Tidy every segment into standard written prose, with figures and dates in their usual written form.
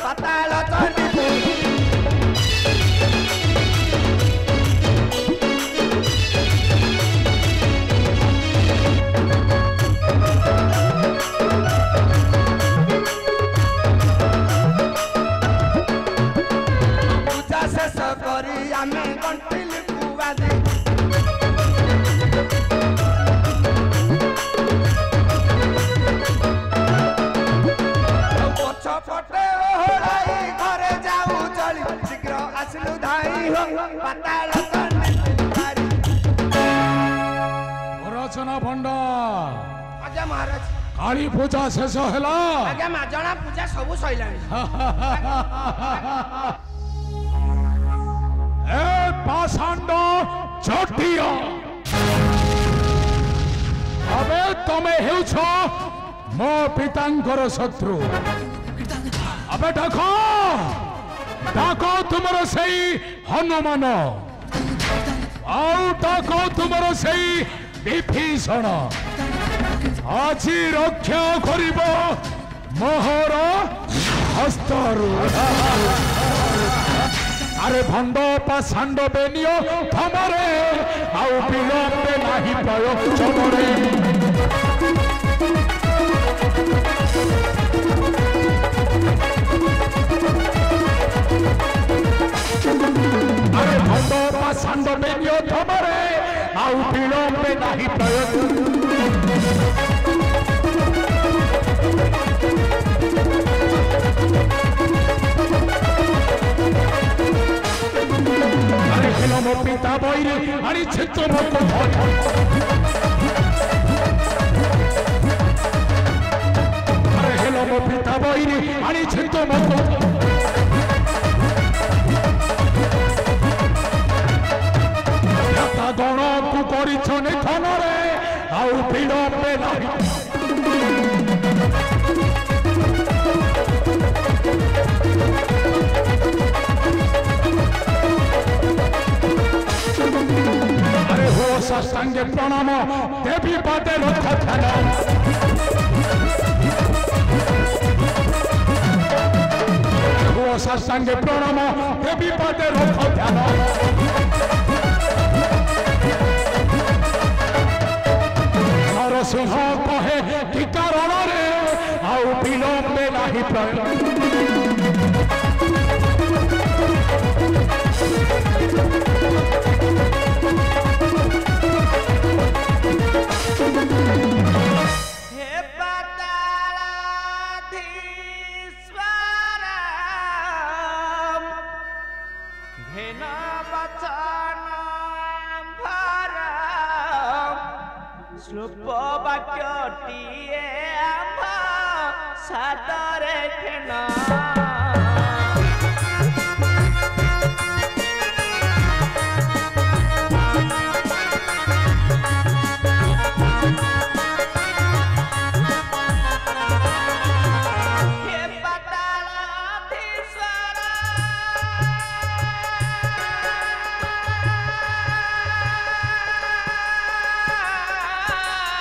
पाताल चंडी पूजा शेष करी आमे कंटिल पुवादी पटे ओहराई घरे जाऊ चली शीघ्र आसलु धाई हो पाताल चंडी रचना भंडा आज्ञा महाराज काली पूजा शेष हैला आज्ञा माजना पूजा सबु सइलानी ए पाषांड चटिया अबे तमे हेउछ मो पितांकर शत्रु अबे डाको डाको तुमर सही हनुमान आउ डाको तुमर सही विभीषण আজি रक्षा करिब मोहर हस्तरु अरे भंड पाषांड बेनियो थमरे आउ विलंबे नाही प्रयोजनरे अरे भंड पाषांड बेनियो थमरे आउ विलंबे नाही प्रयोजन अरे हेलो मो पिता बइरे अरे छित्तो मको अरे हेलो मो पिता बइरे अरे छित्तो मको याता गण को करिछो ने थनरे आउ विलंबे नाही अरे हो साष्टांगे प्रणाम देवी पादे रथ ध्यान हो साष्टांगे प्रणाम देवी पादे रथ ध्यान नरसिंह कहे कि कारण रे आउ विलंबे नाही हे पातालाधीश्वर घेन वचन भर श्लोप वाक्यटिए आम सादरे घेन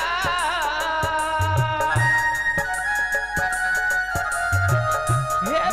हे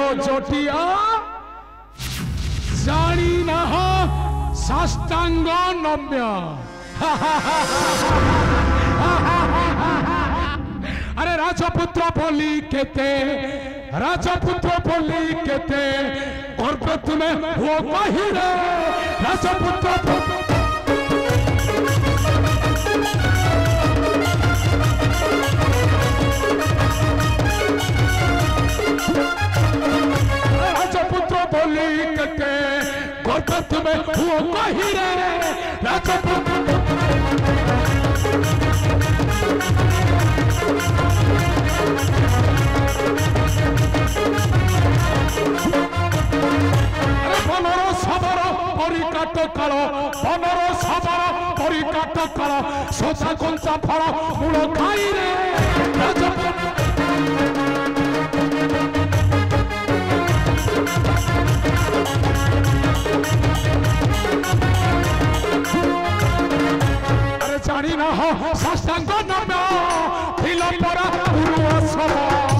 जटिया जानी ना साष्टांग नम्य अरे राजपुत्र बोली केते राजपुत्र बोली केते गर्भ तुम्हें वो कही रे राजपुत्र राजपुत्र बोली केते गर्भ तुम्हें वो कही रे राजपुत्र बनर सबर परिकाट काल बनर सबर परिकाट काल सोचा कंचा फल मूल खाई रे अरे जानी ना हो साष्टांग नम्य थिल परा पूर्वसव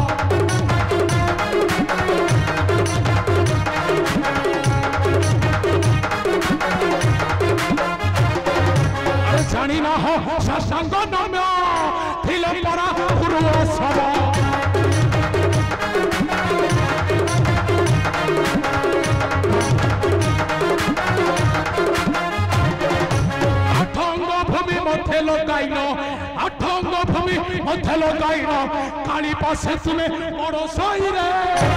जानी ना हो साष्टांग नम्य थिल परा पूर्वसव आठंग भूमि मध्य लगाइन आठंग भूमि मध्य लगाइन काली पासे तुम्हें बड़ सही रे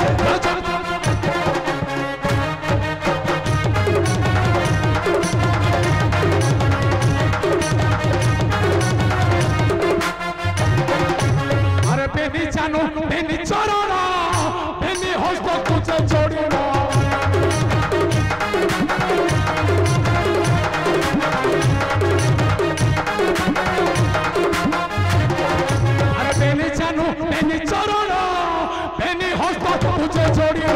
अरे बेनी जानू बेनी चरण बेनी हस्त तुझे जोड़िन अरे बेनी जानू बेनी चरण बेनी हस्त तुझे जोड़िन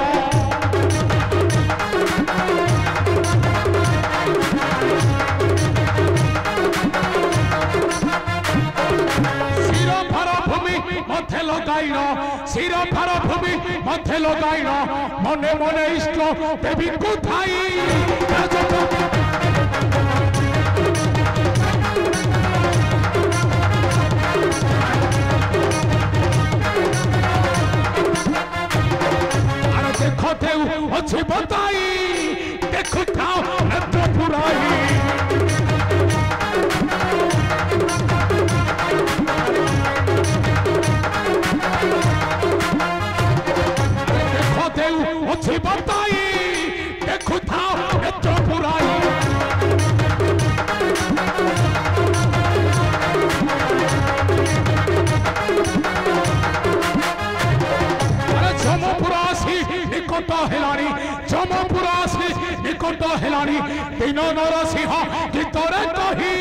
मध्य लगाइन शिर फार भूमि मध्य लगाइन मने मने इष्ट देवी को थाई अरे देखो देव अच्छी बताई देखो थाओ नेत्र पुराई अच्छी बताई देखो था नेत्र पुराई अरे जमपुरासी निकट हेलानी जमपुरासी निकट हेलानी दिन नरसिंह गीतरे कही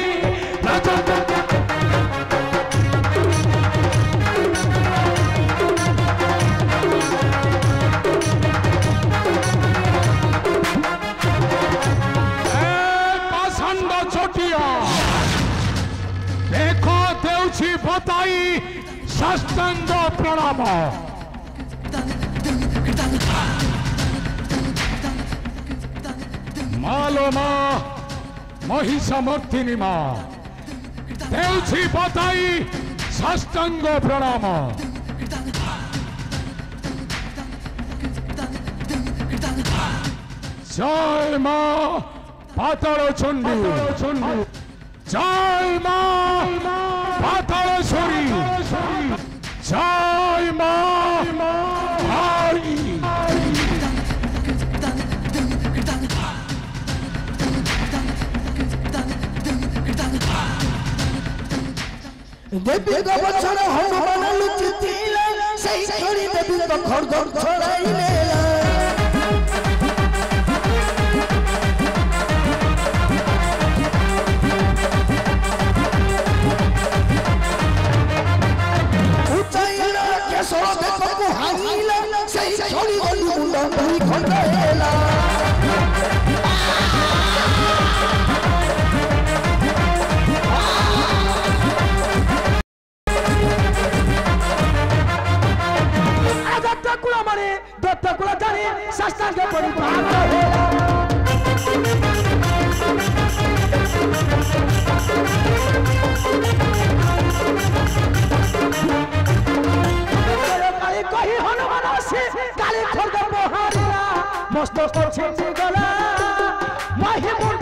देखो देउछि बताई साष्टांग प्रणाम मालो माँ महिषमर्दिनी माँ देउछि बताई साष्टांग प्रणाम जय माँ पाताल चंडी जय माँ पातालेश्वरी जय माँ हरि देवी को बचन हनुमान लुचितिले सही छोड़ी देवी को खड़ग छोड़ाइले पड़े दत्त कुला जाने साष्टांग पड़ी भाग कही हनुमान से काले खड्ग बहारिला मस्त करछे गला माही